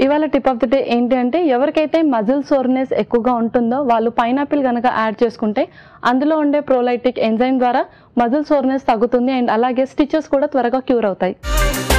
ఇవాళ tip of the day ఏంటి అంటే ఎవరికైతే మజిల్ సోర్నెస్ ఎక్కువగా ఉంటుందో వాళ్ళు పైనాపిల్ కనుక యాడ్ చేసుకుంటే అందులో ఉండే ప్రోలైటిక్ ఎంజైమ్ ద్వారా మజిల్ సోర్నెస్ తగ్గుతుంది అండ్ అలాగే స్టిచెస్ కూడా త్వరగా క్యూర్ అవుతాయి.